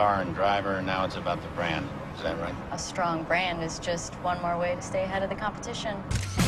car and driver, and now it's about the brand. Is that right? A strong brand is just one more way to stay ahead of the competition.